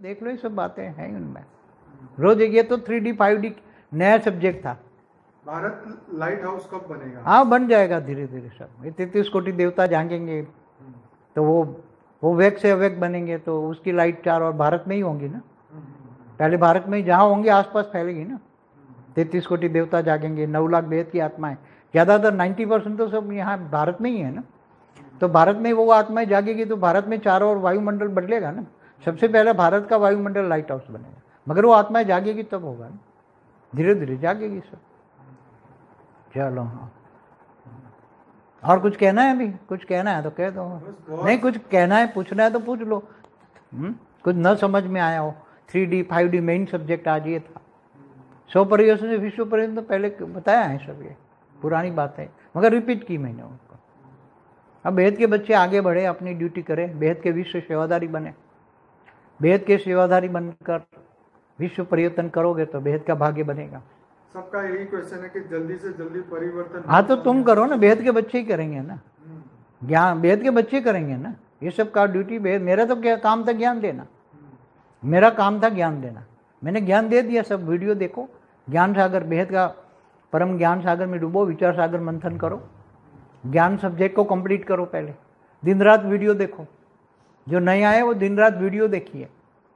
देख लो, ये सब बातें हैं उनमें। रोज ये तो 3D 5D नया सब्जेक्ट था। भारत लाइट हाउस कब बनेगा? हाँ, बन जाएगा धीरे धीरे सब। 33 कोटि देवता जागेंगे तो वो वेग से अवेग बनेंगे, तो उसकी लाइट चार और भारत में ही होंगी ना। पहले भारत में ही जहाँ होंगे आसपास फैलेगी ना। 33 कोटि देवता जागेंगे, 9 लाख बेहद की आत्माएं, ज़्यादातर 90% तो सब यहाँ भारत में ही है ना। तो भारत में वो आत्माएं जागेगी तो भारत में चारों ओर वायुमंडल बदलेगा ना। सबसे पहले भारत का वायुमंडल लाइट हाउस बनेगा, मगर वो आत्माएं जागेगी तब होगा ना, धीरे धीरे जागेगी सब। चलो हाँ, और कुछ कहना है? अभी कुछ कहना है तो कह दो, नहीं कुछ कहना है पूछना है तो पूछ लो। कुछ न समझ में आया हो, 3D 5D मेन सब्जेक्ट आज ये था। 100 परिवर्तन से विश्व परिवर्तन तो पहले बताया है सब, ये पुरानी बात है, मगर रिपीट की मैंने उनको। अब बेहद के बच्चे आगे बढ़े, अपनी ड्यूटी करें, बेहद के विश्व सेवादारी बने। बेहद के सेवादारी बनकर विश्व परिवर्तन करोगे तो बेहद का भाग्य बनेगा। सबका यही क्वेश्चन है कि जल्दी से जल्दी परिवर्तन। हाँ तो तुम करो ना, बेहद के बच्चे ही करेंगे ना, ज्ञान बेहद के बच्चे करेंगे ना ये सब का ड्यूटी। बेहद मेरा तो क्या काम था, ज्ञान देना। मेरा काम था ज्ञान देना, मैंने ज्ञान दे दिया। सब वीडियो देखो, ज्ञान सागर, बेहद का परम ज्ञान सागर में डूबो, विचार सागर मंथन करो, ज्ञान सब्जेक्ट को कंप्लीट करो। पहले दिन रात वीडियो देखो, जो नए आए वो दिन रात वीडियो देखिए।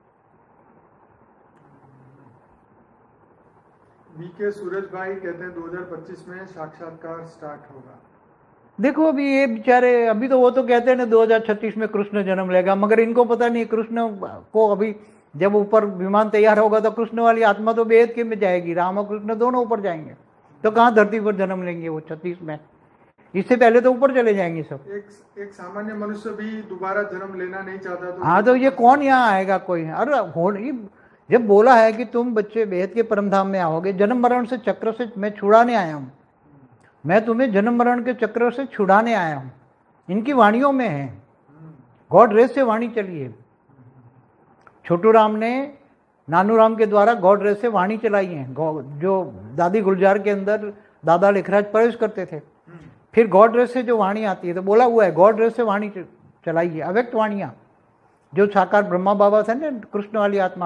बीके सूरज भाई कहते हैं 2025 में साक्षात्कार स्टार्ट होगा। देखो अभी ये बेचारे, अभी तो वो तो कहते हैं ना 2036 में कृष्ण जन्म लेगा, मगर इनको पता नहीं कृष्ण को अभी जब ऊपर विमान तैयार होगा तो कृष्ण वाली आत्मा तो बेहद के में जाएगी, राम और कृष्ण दोनों ऊपर जाएंगे, तो कहाँ धरती पर जन्म लेंगे वो 36 में। इससे पहले तो ऊपर चले जाएंगे सब। एक सामान्य मनुष्य भी दोबारा जन्म लेना नहीं चाहता तो हाँ, तो ये कौन यहाँ आएगा? कोई? अरे जब बोला है कि तुम बच्चे बेहद के परम धाम में आओगे, जन्म मरण से चक्र से मैं छुड़ाने आया हूँ, मैं तुम्हें जन्म मरण के चक्र से छुड़ाने आया हूँ। इनकी वाणियों में है, गॉड रेस से वाणी चली है। छोटू राम ने नानू राम के द्वारा गॉड रेस से वाणी चलाई है, जो दादी गुलजार के अंदर दादा लेखराज प्रवेश करते थे। फिर गॉड रेस से जो वाणी आती है, तो बोला हुआ है गॉड रेस से वाणी चलाई है, अव्यक्त वाणियाँ। जो साकार ब्रह्मा बाबा थे ना, कृष्ण वाली आत्मा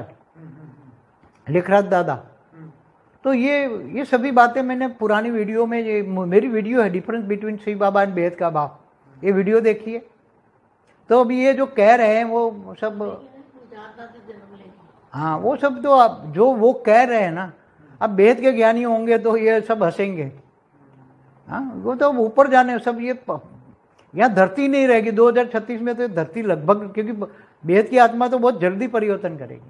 लेखराज दादा। तो ये सभी बातें मैंने पुरानी वीडियो में, ये मेरी वीडियो है difference between Shiv Baba and बेहद का भाव, ये वीडियो देखिए। तो अभी ये जो कह रहे हैं वो सब, हाँ वो सब तो अब जो वो कह रहे हैं ना, अब बेहद के ज्ञानी होंगे तो ये सब हंसेंगे। हाँ, वो तो ऊपर जाने सब, ये यहाँ धरती नहीं रहेगी 2036 में, तो धरती लगभग, क्योंकि बेहद की आत्मा तो बहुत जल्दी परिवर्तन करेगी,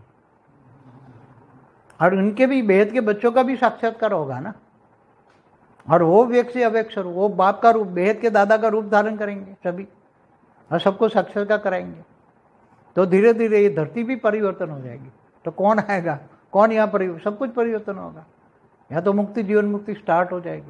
और उनके भी बेहद के बच्चों का भी साक्षात्कार होगा ना, और वो व्यक्ति से अवेक्ष, वो बाप का रूप, बेहद के दादा का रूप धारण करेंगे सभी, और सबको साक्षात्कार कराएंगे। तो धीरे धीरे ये धरती भी परिवर्तन हो जाएगी। तो कौन आएगा, कौन यहाँ पर, सब कुछ परिवर्तन होगा। यहाँ तो मुक्ति, जीवन मुक्ति स्टार्ट हो जाएगी।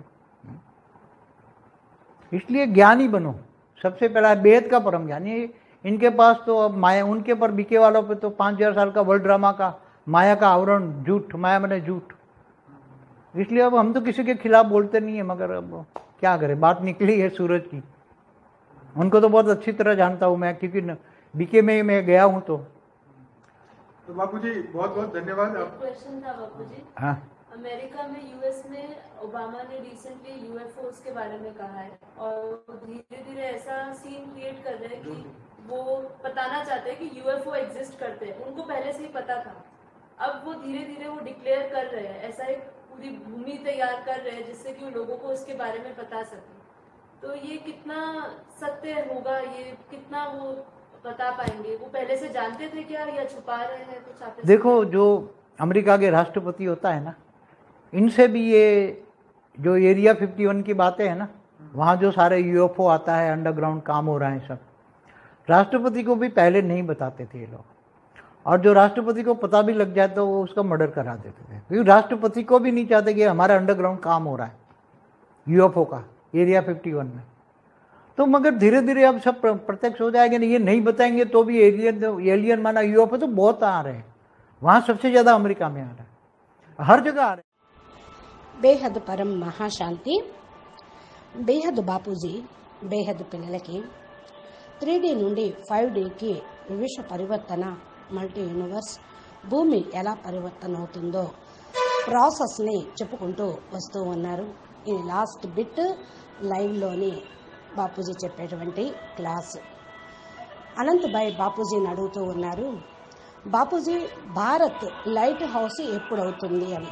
इसलिए ज्ञानी बनो। सबसे पहला बेहद का परम ज्ञानी। इनके पास तो अब माया, उनके पर बीके वालों पे तो 5000 साल का वर्ल्ड ड्रामा का माया का आवरण, झूठ, माया मैंने झूठ। इसलिए अब हम तो किसी के खिलाफ बोलते नहीं है, मगर अब क्या करें, बात निकली है सूरज की। उनको तो बहुत अच्छी तरह जानता हूँ मैं, क्योंकि बीके में मैं गया हूँ। तो बापूजी बहुत बहुत धन्यवाद। क्वेश्चन था बापूजी। हाँ, अमेरिका में, यूएस में ओबामा ने रिसेंटली यूएफओस के बारे में कहा है, और धीरे धीरे ऐसा सीन क्रिएट कर रहे हैं कि वो बताना चाहते हैं कि यूएफओ एग्जिस्ट करते हैं। उनको पहले से ही पता था, अब वो धीरे धीरे वो डिक्लेयर कर रहे हैं, ऐसा एक पूरी भूमि तैयार कर रहे हैं जिससे कि लोगों को इसके बारे में बता सके। तो ये कितना सत्य होगा, ये कितना वो बता पाएंगे? वो पहले से जानते थे क्या, या छुपा रहे हैं कुछ? आप देखो, जो अमेरिका के राष्ट्रपति होता है ना, इनसे भी ये जो एरिया 51 की बातें है ना, वहाँ जो सारे यूएफओ आता है, अंडरग्राउंड काम हो रहा है सब, राष्ट्रपति को भी पहले नहीं बताते थे ये लोग। और जो राष्ट्रपति को पता भी लग जाए तो वो उसका मर्डर करा देते थे, क्योंकि राष्ट्रपति को भी नहीं चाहते कि हमारा अंडरग्राउंड काम हो रहा है यूएफओ का एरिया 51 में। तो मगर धीरे धीरे अब सब प्रत्यक्ष हो जाएंगे। ये नहीं बताएंगे तो भी एलियन माना यूएफओ तो बहुत आ रहे हैं, वहाँ सबसे ज़्यादा अमेरिका में आ रहा है, हर जगह आ रहे हैं। బేహద్ పరం మహాశాంతి. బేహద్ బాపూజీ బేహద్ పిల్లలకి 3D నుండి 5Dకి విశ్వ పరివర్తన మల్టీ యూనివర్స్, భూమి ఎలా పరివర్తన అవుతుందో ప్రాసెస్ని చెప్పుకుంటూ వస్తూ ఉన్నారు. ఇది లాస్ట్ బిట్ లైవ్లోని బాపూజీ చెప్పేటువంటి క్లాస్. అనంతభాయ్ బాపూజీని అడుగుతూ ఉన్నారు, బాపూజీ భారత్ లైట్ హౌస్ ఎప్పుడవుతుంది అని.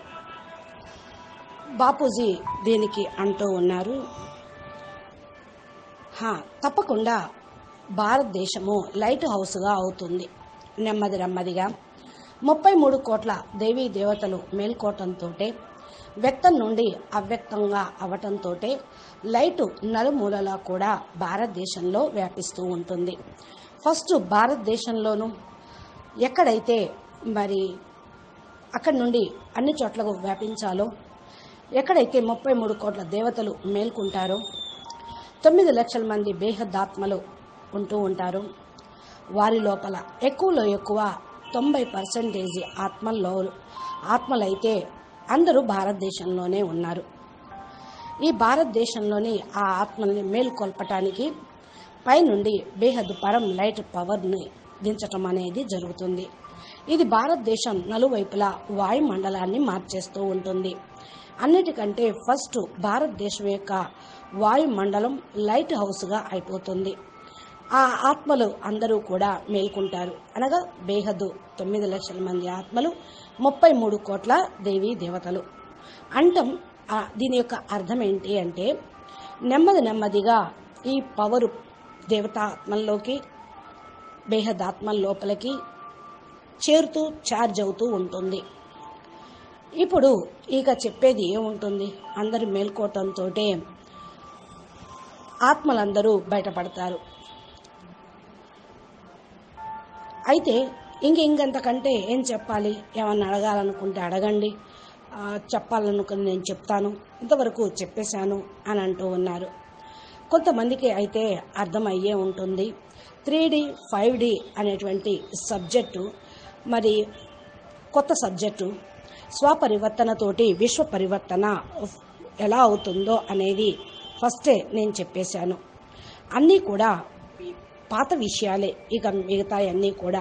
బాపూజీ దీనికి అంటూ ఉన్నారు, తప్పకుండా భారతదేశము లైట్ హౌస్గా అవుతుంది. నెమ్మదిగా 33 కోట్ల దేవీ దేవతలు మేల్కోవటంతో, వ్యక్తం నుండి అవ్యక్తంగా అవటంతో లైటు నలుమూలలా కూడా భారతదేశంలో వ్యాపిస్తూ ఉంటుంది. ఫస్ట్ భారతదేశంలోనూ ఎక్కడైతే మరి అక్కడి నుండి అన్ని చోట్లకు వ్యాపించాలో, ఎక్కడైతే 33 కోట్ల దేవతలు మేల్కుంటారో, 9 లక్షల మంది బేహద్దాత్మలు ఉంటూ ఉంటారు, వారి లోపల ఎక్కువలో ఎక్కువ 90% ఆత్మలైతే అందరూ భారతదేశంలోనే ఉన్నారు. ఈ భారతదేశంలోని ఆ ఆత్మల్ని మేల్కొల్పటానికి పైనుండి బేహద్ పరం లైట్ పవర్ని దించటం అనేది జరుగుతుంది. ఇది భారతదేశం నలువైపులా వాయుమండలాన్ని మార్చేస్తూ ఉంటుంది. అన్నిటికంటే ఫస్ట్ భారతదేశం యొక్క వాయుమండలం లైట్ హౌస్గా అయిపోతుంది. ఆ ఆత్మలు అందరూ కూడా మేల్కుంటారు. అనగా బేహద్దు 9 లక్షల మంది ఆత్మలు, 33 కోట్ల దేవీ దేవతలు అంటం. దీని యొక్క అర్థం ఏంటి అంటే, నెమ్మదిగా ఈ పవరు దేవతాత్మల్లోకి, బేహదాత్మల లోపలికి చేరుతూ ఛార్జ్ అవుతూ ఉంటుంది. ఇప్పుడు ఇక చెప్పేది ఏముంటుంది, అందరూ మేల్కోవటంతో ఆత్మలందరూ బయటపడతారు. అయితే ఇంకంతకంటే ఏం చెప్పాలి, ఏమన్నా అడగాలనుకుంటే అడగండి, చెప్పాలనుకుని నేను చెప్తాను, ఇంతవరకు చెప్పేశాను అని అంటూ ఉన్నారు. కొంతమందికి అయితే అర్థమయ్యే ఉంటుంది. 3D 5D అనేటువంటి సబ్జెక్టు మరి కొత్త సబ్జెక్టు. స్వపరివర్తనతోటి విశ్వ పరివర్తన ఎలా అవుతుందో అనేది ఫస్టే నేను చెప్పేశాను. అన్నీ కూడా పాత విషయాలే, ఇక మిగతా అన్నీ కూడా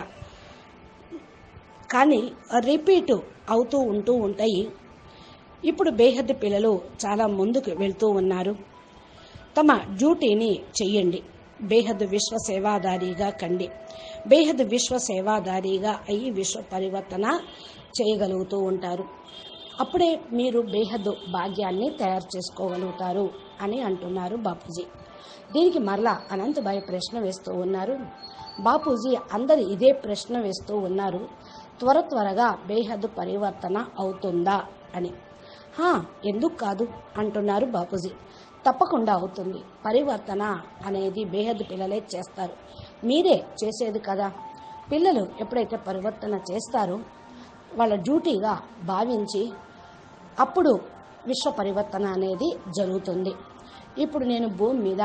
కానీ రిపీట్ అవుతూ ఉంటూ ఉంటాయి. ఇప్పుడు బేహద్ పిల్లలు చాలా ముందుకు వెళ్తూ ఉన్నారు. తమ డ్యూటీని చెయ్యండి, బేహద్ విశ్వ సేవాదారిగా కండి. బేహద్ విశ్వ సేవాదారిగా అయ్యి విశ్వ పరివర్తన చేయగలుగుతూ ఉంటారు. అప్పుడే మీరు బేహద్ భాగ్యాన్ని తయారు చేసుకోగలుగుతారు అని అంటున్నారు బాపూజీ. దీనికి మరలా అనంతభాయ్ ప్రశ్న వేస్తూ ఉన్నారు. బాపూజీ అందరు ఇదే ప్రశ్న వేస్తూ ఉన్నారు, త్వరగా బేహద్ పరివర్తన అవుతుందా అని. ఎందుకు కాదు అంటున్నారు బాపూజీ. తప్పకుండా అవుతుంది. పరివర్తన అనేది బేహద్ పిల్లలే చేస్తారు, మీరే చేసేది కదా. పిల్లలు ఎప్పుడైతే పరివర్తన చేస్తారో వాళ్ళ డ్యూటీగా భావించి అప్పుడు విశ్వ పరివర్తన అనేది జరుగుతుంది. ఇప్పుడు నేను భూమి మీద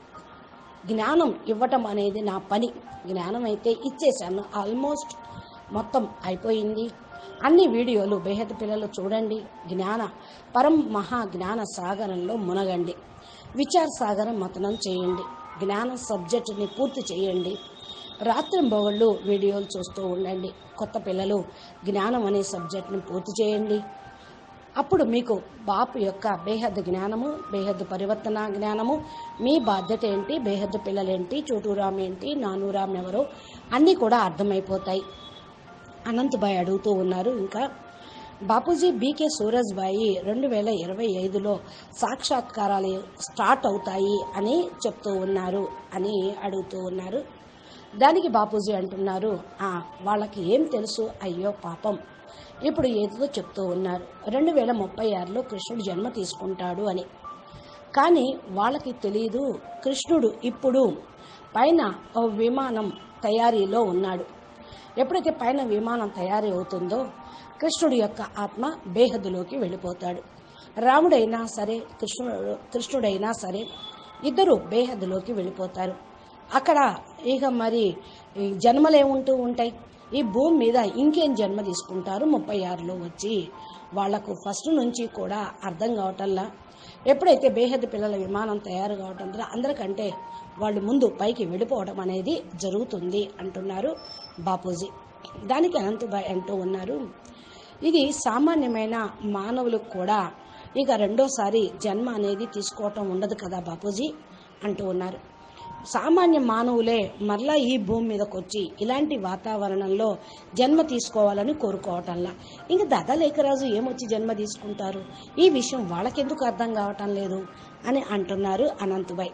జ్ఞానం ఇవ్వటం అనేది నా పని. జ్ఞానం అయితే ఇచ్చేసాను, ఆల్మోస్ట్ మొత్తం అయిపోయింది. అన్ని వీడియోలు బేహద్ పిల్లలు చూడండి, పరం మహా జ్ఞాన సాగరంలో మునగండి, విచార సాగరం మతనం చేయండి, జ్ఞాన సబ్జెక్టుని పూర్తి చేయండి. రాత్రింబవళ్ళు వీడియోలు చూస్తూ ఉండండి. కొత్త పిల్లలు జ్ఞానం అనే సబ్జెక్టుని పూర్తి చేయండి. అప్పుడు మీకు బాపు యొక్క బేహద్ జ్ఞానము, బేహద్ పరివర్తన జ్ఞానము, మీ బాధ్యత ఏంటి, బేహద్ పిల్లలేంటి, చోటూరామ్ ఏంటి, నానూరామ్ ఎవరో అన్నీ కూడా అర్థమైపోతాయి. అనంతభాయ్ అడుగుతూ ఉన్నారు. ఇంకా బాపూజీ బీకే సూరజ్భాయి 2025లో సాక్షాత్కారాలు స్టార్ట్ అవుతాయి అని చెప్తూ ఉన్నారు అని అడుగుతూ ఉన్నారు. దానికి బాపూజీ అంటున్నారు, వాళ్ళకి ఏం తెలుసు, అయ్యో పాపం, ఇప్పుడు ఏదో చెప్తూ ఉన్నారు 2036లో కృష్ణుడు జన్మ తీసుకుంటాడు అని. కానీ వాళ్ళకి తెలియదు, కృష్ణుడు ఇప్పుడు పైన విమానం తయారీలో ఉన్నాడు. ఎప్పుడైతే పైన విమానం తయారీ అవుతుందో కృష్ణుడి యొక్క ఆత్మ బేహద్దులోకి వెళ్ళిపోతాడు. రాముడైనా సరే కృష్ణుడైనా సరే ఇద్దరు బేహద్దులోకి వెళ్ళిపోతారు. అక్కడ ఇక మరి జన్మలేముంటూ ఉంటాయి, ఈ భూమి మీద ఇంకేం జన్మ తీసుకుంటారు 36లో వచ్చి. వాళ్లకు ఫస్ట్ నుంచి కూడా అర్థం కావటంలా, ఎప్పుడైతే బేహద్ పిల్లల విమానం తయారు కావటంతో అందరికంటే వాళ్ళు ముందు పైకి వెళ్ళిపోవడం అనేది జరుగుతుంది అంటున్నారు బాపూజీ. దానికి అనంతభాయ్ అంటూ ఉన్నారు, ఇది సామాన్యమైన మానవులకు కూడా ఇక రెండోసారి జన్మ అనేది తీసుకోవటం ఉండదు కదా బాపూజీ అంటూ ఉన్నారు. సామాన్య మానవులే మరలా ఈ భూమి మీదకి వచ్చి ఇలాంటి వాతావరణంలో జన్మ తీసుకోవాలని కోరుకోవటంలా ఇంకా దాదా లేఖరాజు ఏమొచ్చి జన్మ తీసుకుంటారు, ఈ విషయం వాళ్ళకెందుకు అర్థం కావటం లేదు అని అంటున్నారు అనంతభాయ్.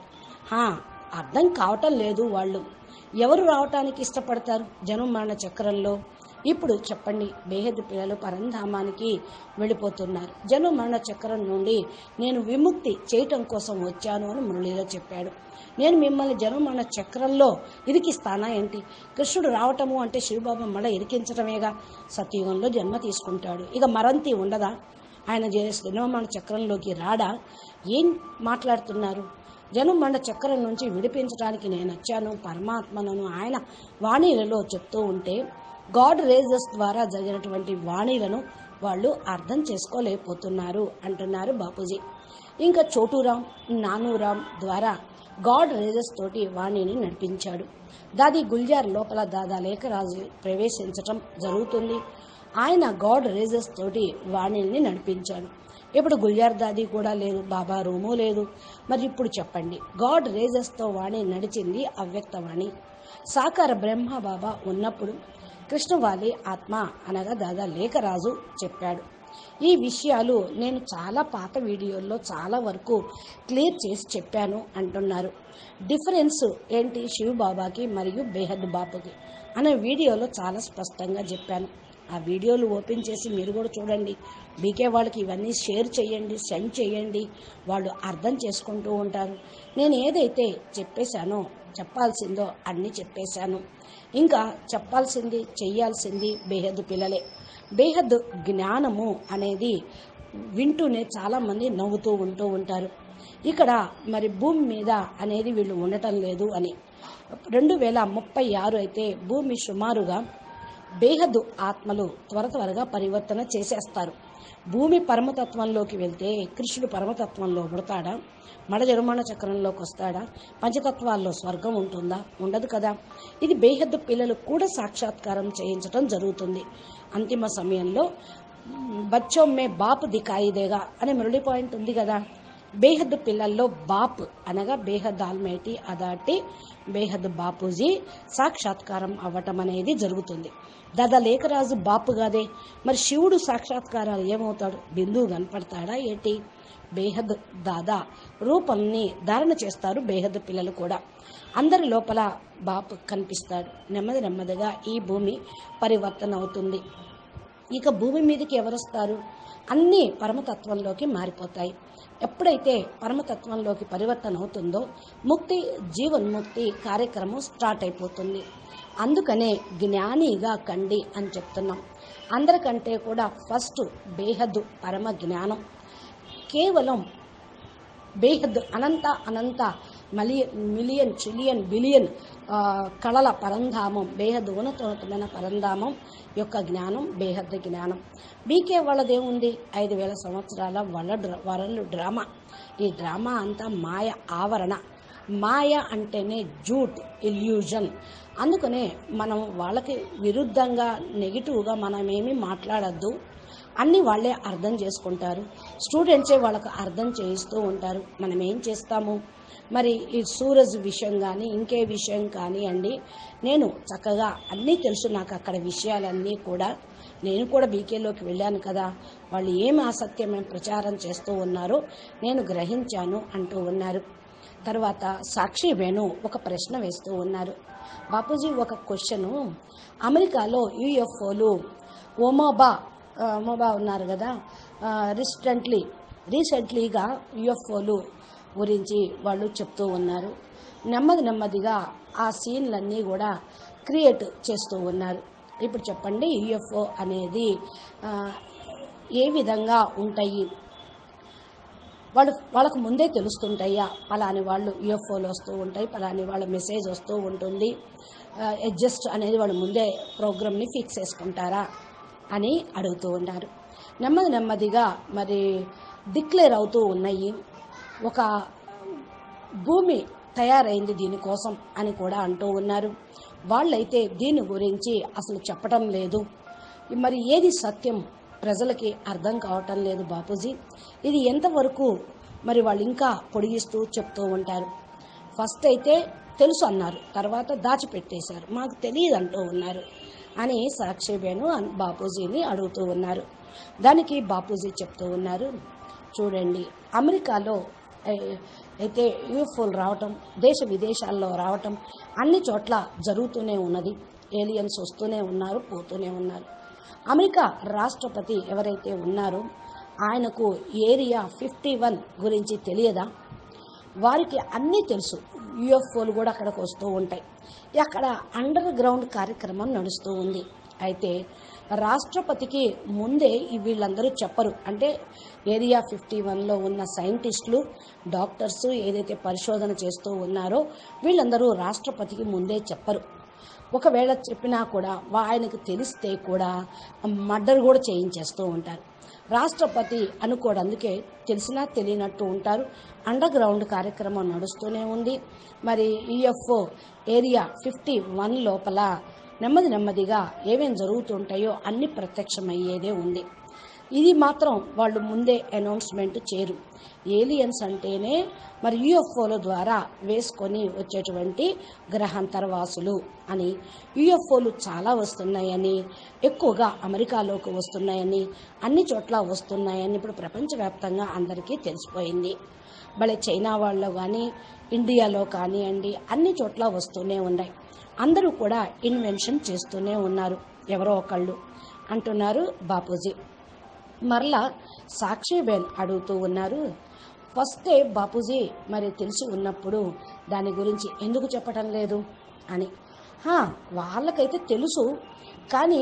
అర్థం కావటం లేదు, వాళ్ళు ఎవరు రావటానికి ఇష్టపడతారు జన్మ మరణ చక్రంలో? ఇప్పుడు చెప్పండి, బేహద్ పిల్లలు పరంధామానికి వెళ్ళిపోతున్నారు. జన్మ మరణ చక్రం నుండి నేను విముక్తి చేయటం కోసం వచ్చాను అని మురళిలో చెప్పాడు. నేను మిమ్మల్ని జన్మ మరణ చక్రంలో ఇరికిస్తానా ఏంటి? కృష్ణుడు రావటము అంటే శివబాబా మళ్ళీ ఇరికించటమేగా. సత్యుగంలో జన్మ తీసుకుంటాడు, ఇక మరంతి ఉండదా? ఆయన జన్మ మరణ చక్రంలోకి రాడా? ఏం మాట్లాడుతున్నారు? జన్మ మరణ చక్రం నుంచి విడిపించడానికి నేను వచ్చాను పరమాత్మను ఆయన వాణీలలో చెప్తూ ఉంటే గాడ్ రేజెస్ ద్వారా జరిగినటువంటి వాణీలను వాళ్ళు అర్థం చేసుకోలేకపోతున్నారు అంటున్నారు బాపూజీ. ఇంకా చోటూరాం, నానూరాం ద్వారా గాడ్ రేజెస్ తోటి వాణిని నడిపించాడు. దాది గుల్జార్ లోపల దాదా లేఖరాజు ప్రవేశించటం జరుగుతుంది. ఆయన గాడ్ రేజెస్ తోటి వాణిని నడిపించాడు. ఇప్పుడు గుల్జార్ దాది కూడా లేదు, బాబా రూము లేదు. మరి ఇప్పుడు చెప్పండి, గాడ్ రేజెస్తో వాణి నడిచింది అవ్యక్తవాణి. సాకార బ్రహ్మ బాబా ఉన్నప్పుడు కృష్ణవాలి ఆత్మ అనగా దాదా లేఖరాజు చెప్పాడు. ఈ విషయాలు నేను చాలా పాత వీడియోల్లో చాలా వరకు క్లియర్ చేసి చెప్పాను అంటున్నారు. డిఫరెన్స్ ఏంటి శివబాబాకి మరియు బేహద్ బాపుకి అనే వీడియోలో చాలా స్పష్టంగా చెప్పాను. ఆ వీడియోలు ఓపెన్ చేసి మీరు కూడా చూడండి. బీకే వాళ్ళకి ఇవన్నీ షేర్ చేయండి, సెండ్ చేయండి, వాళ్ళు అర్థం చేసుకుంటూ ఉంటారు. నేను ఏదైతే చెప్పేశానో చెప్పాల్సిందో అన్నీ చెప్పేశాను. ఇంకా చెప్పాల్సింది చెయ్యాల్సింది బేహద్ పిల్లలే. బేహద్ జ్ఞానము అనేది వింటూనే చాలామంది నవ్వుతూ ఉంటూ ఉంటారు. ఇక్కడ మరి భూమి మీద అనేది వీళ్ళు ఉండటం లేదు అని 2036 అయితే భూమి సుమారుగా బేహద్ ఆత్మలు త్వరగా పరివర్తన చేసేస్తారు. భూమి పరమతత్వంలోకి వెళ్తే కృష్ణుడు పరమతత్వంలో పుడతాడా? మడ జరుమాణ చక్రంలోకి వస్తాడా? పంచతత్వాల్లో స్వర్గం ఉంటుందా? ఉండదు కదా. ఇది బేహద్ పిల్లలు కూడా సాక్షాత్కారం చేయించడం జరుగుతుంది. అంతిమ సమయంలో బచ్చోం మే బాప్ దికాయిదేగా అనే మురళి పాయింట్ ఉంది కదా. బేహద్ పిల్లల్లో బాప్ అనగా బేహద్ ఆల్మైటీ అదాటి బేహద్ బాపూజీ సాక్షాత్కారం అవ్వటం అనేది జరుగుతుంది. దాదా లేఖరాజు బాపు కాదే, మరి శివుడు సాక్షాత్కారాలు ఏమవుతాడు? బిందువు కనపడతాడా ఏంటి? బేహద్ దాదా రూపాన్ని ధారణ చేస్తారు బేహద్ పిల్లలు కూడా. అందరి లోపల బాపు కనిపిస్తాడు. నెమ్మదిగా ఈ భూమి పరివర్తన అవుతుంది. ఇక భూమి మీదకి ఎవరొస్తారు? అన్నీ పరమతత్వంలోకి మారిపోతాయి. ఎప్పుడైతే పరమతత్వంలోకి పరివర్తన అవుతుందో ముక్తి జీవన్ముక్తి కార్యక్రమం స్టార్ట్ అయిపోతుంది. అందుకనే జ్ఞానిగా కండి అని చెప్తున్నాం. అందరికంటే కూడా ఫస్ట్ బేహద్ పరమ జ్ఞానం. కేవలం బేహద్ అనంత మిలియన్ ట్రిలియన్ బిలియన్ కళల పరంధామం, బేహద్ ఉన్నతమైన పరంధామం యొక్క జ్ఞానం బేహద్ జ్ఞానం. బీకే వాళ్ళదేముంది? 5000 సంవత్సరాల వరల్డ్ డ్రామా. ఈ డ్రామా అంతా మాయ ఆవరణ. మాయ అంటేనే జూట్, ఇల్యూజన్. అందుకనే మనం వాళ్ళకి విరుద్ధంగా నెగిటివ్గా మనమేమీ మాట్లాడద్దు. అన్నీ వాళ్ళే అర్థం చేసుకుంటారు. స్టూడెంట్సే వాళ్ళకు అర్థం చేయిస్తూ ఉంటారు. మనం ఏం చేస్తాము? మరి ఈ సూరజ్ విషయం కానీ ఇంకే విషయం కానీ అండి, నేను చక్కగా అన్నీ తెలుసు నాకు అక్కడ విషయాలన్నీ కూడా. నేను కూడా బీకేలోకి వెళ్ళాను కదా, వాళ్ళు ఏమి అసత్యమైన ప్రచారం చేస్తూ ఉన్నారో నేను గ్రహించాను అంటూ ఉన్నారు. తర్వాత సాక్షి వేణు ఒక ప్రశ్న వేస్తూ ఉన్నారు. బాపూజీ ఒక క్వశ్చను, అమెరికాలో యూఎఫ్ఓలు ఒమోబా ఉన్నారు కదా, రీసెంట్లీగా యూఎఫ్ఓలు గురించి వాళ్ళు చెప్తూ ఉన్నారు. నెమ్మదిగా ఆ సీన్లన్నీ కూడా క్రియేట్ చేస్తూ ఉన్నారు. ఇప్పుడు చెప్పండి, యూఎఫ్ఓ అనేది ఏ విధంగా ఉంటాయి? వాళ్ళకు ముందే తెలుస్తుంటాయా? పలాని వాళ్ళు యూఎఫ్ఓలు వస్తూ ఉంటాయి, పలాని వాళ్ళ మెసేజ్ వస్తూ ఉంటుంది, అడ్జస్ట్ అనేది వాళ్ళు ముందే ప్రోగ్రామ్ని ఫిక్స్ చేసుకుంటారా అని అడుగుతూ ఉన్నారు. నెమ్మదిగా మరి డిక్లేర్ అవుతూ ఉన్నాయి. ఒక భూమి తయారైంది దీనికోసం అని కూడా అంటూ ఉన్నారు. వాళ్ళైతే దీని గురించి అసలు చెప్పటం లేదు. మరి ఏది సత్యం ప్రజలకి అర్థం కావటం లేదు బాపూజీ. ఇది ఎంతవరకు మరి వాళ్ళు ఇంకా పొడిగిస్తూ చెప్తూ ఉంటారు. ఫస్ట్ అయితే తెలుసు అన్నారు, తర్వాత దాచిపెట్టేశారు, మాకు తెలియదు అంటూ ఉన్నారు అని సాక్షిబేను బాపూజీని అడుగుతూ ఉన్నారు. దానికి బాపూజీ చెప్తూ ఉన్నారు, చూడండి అమెరికాలో అయితే యూఎఫ్ఓలు రావటం, దేశ విదేశాల్లో రావటం అన్ని చోట్ల జరుగుతూనే ఉన్నది. ఏలియన్స్ వస్తూనే ఉన్నారు, పోతూనే ఉన్నారు. అమెరికా రాష్ట్రపతి ఎవరైతే ఉన్నారో ఆయనకు ఏరియా 51 గురించి తెలియదా? వారికి అన్నీ తెలుసు. యూఎఫ్ఓలు కూడా అక్కడికి వస్తూ ఉంటాయి. అక్కడ అండర్ గ్రౌండ్ కార్యక్రమం నడుస్తూ ఉంది. అయితే రాష్ట్రపతికి ముందే వీళ్ళందరూ చెప్పరు. అంటే ఏరియా 51లో ఉన్న సైంటిస్టులు, డాక్టర్స్ ఏదైతే పరిశోధన చేస్తూ ఉన్నారో వీళ్ళందరూ రాష్ట్రపతికి ముందే చెప్పరు. ఒకవేళ చెప్పినా కూడా ఆయనకు తెలిస్తే కూడా మర్డర్ కూడా చేయించేస్తూ ఉంటారు. రాష్ట్రపతి అనుకోడు, అందుకే తెలిసినా తెలియనట్టు ఉంటారు. అండర్ గ్రౌండ్ కార్యక్రమం నడుస్తూనే ఉంది. మరి యూఎఫ్ఓ ఏరియా 51 లోపల నెమ్మదిగా ఏమేం జరుగుతుంటాయో అన్ని ప్రత్యక్షమయ్యేదే ఉంది. ఇది మాత్రం వాళ్ళు ముందే అనౌన్స్మెంట్ చేయరు. ఏలియన్స్ అంటేనే మరి యూఎఫ్ఓల ద్వారా వేసుకొని వచ్చేటువంటి గ్రహాంతరవాసులు అని, యూఎఫ్ఓలు చాలా వస్తున్నాయని, ఎక్కువగా అమెరికాలోకి వస్తున్నాయని, అన్ని చోట్ల వస్తున్నాయని ఇప్పుడు ప్రపంచవ్యాప్తంగా అందరికీ తెలిసిపోయింది. భలే చైనా వాళ్ళు కానీ ఇండియాలో కానివ్వండి అన్ని చోట్ల వస్తూనే ఉన్నాయి. అందరూ కూడా ఇన్వెన్షన్ చేస్తూనే ఉన్నారు ఎవరో ఒకళ్ళు అంటున్నారు బాపూజీ. మరలా సాక్షిబేన్ అడుగుతూ ఉన్నారు, ఫస్టే బాపూజీ మరి తెలిసి ఉన్నప్పుడు దాని గురించి ఎందుకు చెప్పటం లేదు అని. వాళ్ళకైతే తెలుసు, కానీ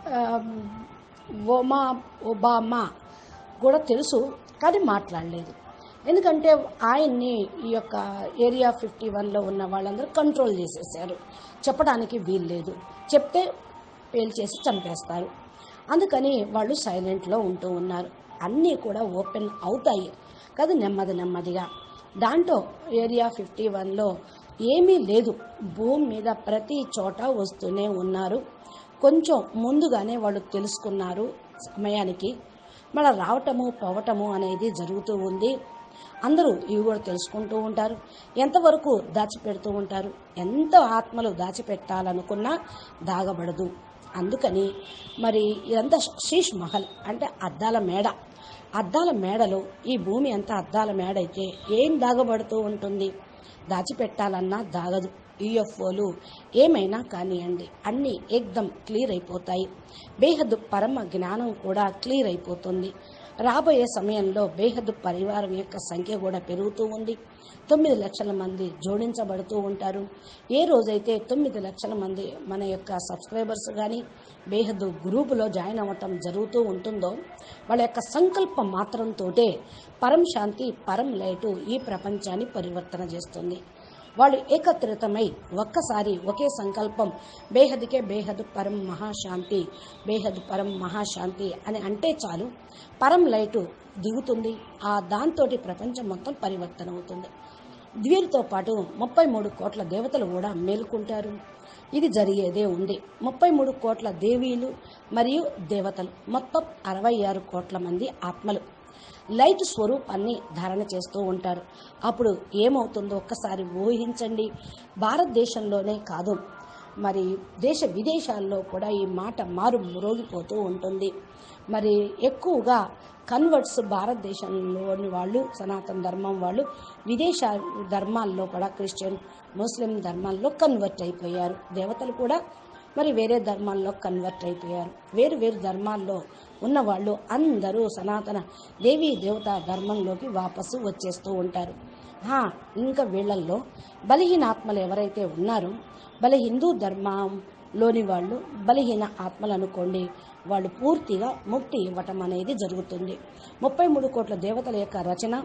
ఒబామా కూడా తెలుసు, కానీ మాట్లాడలేదు. ఎందుకంటే ఆయన్ని ఈ యొక్క ఏరియా 51లో ఉన్న వాళ్ళందరూ కంట్రోల్ చేసేసారు. చెప్పడానికి వీల్లేదు, చెప్తే పేల్చేసి చంపేస్తారు. అందుకని వాళ్ళు సైలెంట్లో ఉంటూ ఉన్నారు. అన్నీ కూడా ఓపెన్ అవుతాయి కదా నెమ్మదిగా. దాంట్లో ఏరియా 51లో ఏమీ లేదు. భూమి మీద ప్రతి చోట వస్తూనే ఉన్నారు. కొంచెం ముందుగానే వాళ్ళు తెలుసుకున్నారు సమయానికి. మళ్ళీ రావటము పోవటము అనేది జరుగుతూ ఉంది. అందరూ ఇవి కూడా తెలుసుకుంటూ ఉంటారు. ఎంతవరకు దాచిపెడుతూ ఉంటారు. ఎంత ఆత్మలు దాచిపెట్టాలనుకున్నా దాగబడదు. అందుకని మరి ఇదంతా శీష్ మహల్ అంటే అద్దాల మేడ. అద్దాల మేడలో ఈ భూమి అంతా అద్దాల మేడ అయితే ఏం దాగబడుతూ ఉంటుంది? దాచిపెట్టాలన్నా దాగదు. యూఎఫ్ఓలు ఏమైనా కానివ్వండి అన్నీ ఏకదం క్లియర్ అయిపోతాయి. బేహద్దు పరమ జ్ఞానం కూడా క్లియర్ అయిపోతుంది. రాబోయే సమయంలో బేహద్దు పరివారం యొక్క సంఖ్య కూడా పెరుగుతూ ఉంది. 9 లక్షల మంది జోడించబడుతూ ఉంటారు. ఏ రోజైతే 9 లక్షల మంది మన యొక్క సబ్స్క్రైబర్స్ కానీ బేహద్దు గ్రూపులో జాయిన్ అవ్వటం జరుగుతూ ఉంటుందో వాళ్ళ యొక్క సంకల్పం మాత్రంతోటే పరం శాంతి పరం లైటు ఈ ప్రపంచాన్ని పరివర్తన చేస్తుంది. వాళ్ళు ఏకత్రితమై ఒక్కసారి ఒకే సంకల్పం బేహద్కే బేహద్ పరం మహాశాంతి, బేహద్ పరం మహాశాంతి అని అంటే చాలు పరం లైటు దిగుతుంది. దాంతో ప్రపంచం మొత్తం పరివర్తన అవుతుంది. వీరితో పాటు 33 కోట్ల దేవతలు కూడా మేలుకుంటారు. ఇది జరిగేదే ఉంది. 33 కోట్ల దేవీలు మరియు దేవతలు, మొత్తం 66 కోట్ల మంది ఆత్మలు లైట్ స్వరూపాన్ని ధారణ చేస్తూ ఉంటారు. అప్పుడు ఏమవుతుందో ఒక్కసారి ఊహించండి. భారతదేశంలోనే కాదు, మరి దేశ విదేశాల్లో కూడా ఈ మాట మారు మ్రోగిపోతూ ఉంటుంది. మరి ఎక్కువగా కన్వర్ట్స్ భారతదేశంలోని వాళ్ళు, సనాతన ధర్మం వాళ్ళు విదేశ ధర్మాల్లో కూడా క్రిస్టియన్, ముస్లిం ధర్మాల్లో కన్వర్ట్ అయిపోయారు. దేవతలు కూడా మరి వేరే ధర్మాల్లో కన్వర్ట్ అయిపోయారు. వేరు వేరు ధర్మాల్లో ఉన్నవాళ్ళు అందరూ సనాతన దేవీ దేవత ధర్మంలోకి వాపసు వచ్చేస్తూ ఉంటారు. ఇంకా వీళ్ళల్లో బలహీన ఆత్మలు ఎవరైతే ఉన్నారో, హిందూ ధర్మంలోని వాళ్ళు బలహీన ఆత్మలు అనుకోండి, వాళ్ళు పూర్తిగా ముక్తి ఇవ్వటం అనేది జరుగుతుంది. 33 కోట్ల దేవతల యొక్క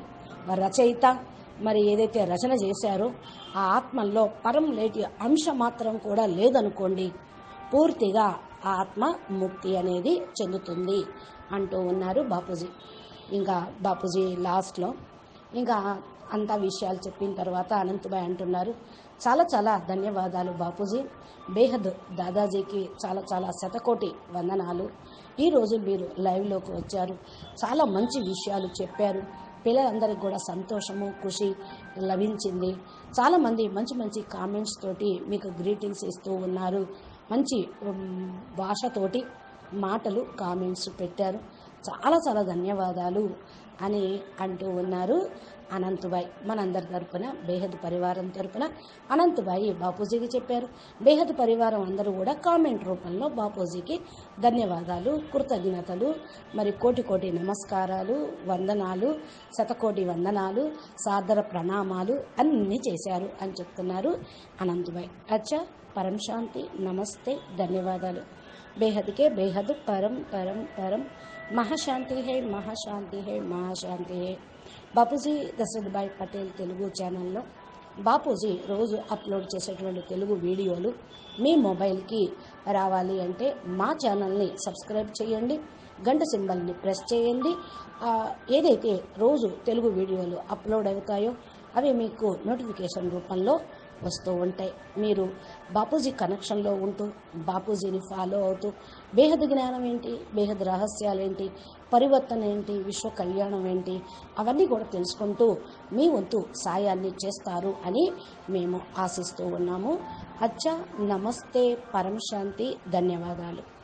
రచయిత మరి ఏదైతే రచన చేశారో ఆ ఆత్మల్లో పరం లేటి అంశం మాత్రం కూడా లేదనుకోండి, పూర్తిగా ఆత్మ ముక్తి అనేది చెందుతుంది అంటూ ఉన్నారు బాపూజీ. ఇంకా బాపూజీ లాస్ట్లో ఇంకా అంతా విషయాలు చెప్పిన తర్వాత అనంతబాయ్ అంటున్నారు, చాలా చాలా ధన్యవాదాలు బాపూజీ, బేహద్ దాదాజీకి చాలా చాలా శతకోటి వందనాలు. ఈరోజు మీరు లైవ్లోకి వచ్చారు, చాలా మంచి విషయాలు చెప్పారు, పిల్లలందరికీ కూడా సంతోషము ఖుషి లభించింది. చాలామంది మంచి మంచి కామెంట్స్ తోటి మీకు గ్రీటింగ్స్ ఇస్తూ ఉన్నారు, మంచి భాషతోటి మాటలు కామెంట్స్ పెట్టారు, చాలా చాలా ధన్యవాదాలు అని అంటూ ఉన్నారు అనంతబాయ్. మనందరి తరపున బేహద్ పరివారం తరపున అనంతబాయి బాపూజీకి చెప్పారు. బేహద్ పరివారం అందరూ కూడా కామెంట్ రూపంలో బాపూజీకి ధన్యవాదాలు, కృతజ్ఞతలు, మరి కోటి కోటి నమస్కారాలు, వందనాలు, శతకోటి వందనాలు, సాదర ప్రణామాలు అన్నీ చేశారు అని చెప్తున్నారు అనంతబాయ్. అచ్చా, పరం శాంతి, నమస్తే, ధన్యవాదాలు. బేహద్కే బేహద్ పరం పరం పరం, మహాశాంతి హై మహాశాంతి హై మహాశాంతి హై. బాపూజీ దశరథభాయ్ పటేల్ తెలుగు ఛానల్లో బాపూజీ రోజు అప్లోడ్ చేసేటువంటి తెలుగు వీడియోలు మీ మొబైల్కి రావాలి అంటే మా ఛానల్ని సబ్స్క్రైబ్ చేయండి, గంట సింబల్ని ప్రెస్ చేయండి. ఏదైతే రోజు తెలుగు వీడియోలు అప్లోడ్ అవుతాయో అవి మీకు నోటిఫికేషన్ రూపంలో వస్తూ ఉంటాయి. మీరు బాపూజీ కనెక్షన్లో ఉంటూ బాపూజీని ఫాలో అవుతూ బేహద్ జ్ఞానం ఏంటి, బేహద్ రహస్యాలు ఏంటి, పరివర్తన ఏంటి, విశ్వ కళ్యాణం ఏంటి, అవన్నీ కూడా తెలుసుకుంటూ మీ వంతు సాయాన్ని చేస్తారు అని మేము ఆశిస్తూ ఉన్నాము. అచ్చా, నమస్తే, పరం శాంతి, ధన్యవాదాలు.